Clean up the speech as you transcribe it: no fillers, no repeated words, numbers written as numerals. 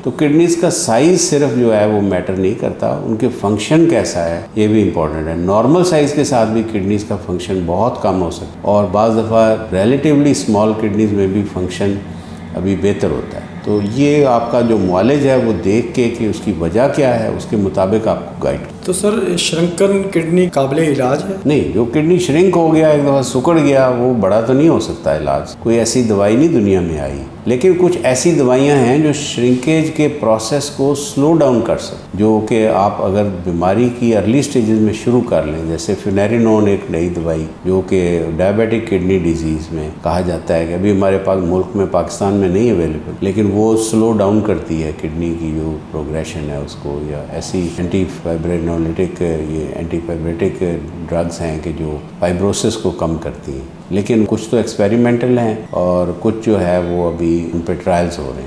तो किडनीज का साइज सिर्फ जो है वो मैटर नहीं करता, उनके फंक्शन कैसा है ये भी इम्पोर्टेंट है। नॉर्मल साइज के साथ भी किडनीज का फंक्शन बहुत कम हो सकता है और बाज़ दफ़ा रिलेटिवली स्मॉल किडनीज में भी फंक्शन अभी बेहतर होता है। तो ये आपका जो मुआलिज है वो देख के कि उसकी वजह क्या है उसके मुताबिक आपको गाइड। तो सर श्रिंकन किडनी काबिले इलाज है? नहीं, जो किडनी श्रिंक हो गया, एक दफ़ा सिकुड़ गया, वो बड़ा तो नहीं हो सकता इलाज। कोई ऐसी दवाई नहीं दुनिया में आई, लेकिन कुछ ऐसी दवाइयां हैं जो श्रिंकेज के प्रोसेस को स्लो डाउन कर सकते, जो कि आप अगर बीमारी की अर्ली स्टेजेस में शुरू कर लें, जैसे फिनेरिनोन एक नई दवाई जो कि डायबिटिक किडनी डिजीज़ में कहा जाता है कि अभी हमारे पास मुल्क में पाकिस्तान में नहीं अवेलेबल, लेकिन वो स्लो डाउन करती है किडनी की जो प्रोग्रेशन है उसको। या ऐसी एंटीफाइब्रिनोलिटिक ये एंटीफाइब्रेटिक ड्रग्स हैं कि जो फाइब्रोसिस को कम करती हैं, लेकिन कुछ तो एक्सपेरिमेंटल हैं और कुछ जो है वो अभी उन पर ट्रायल्स हो रहे हैं।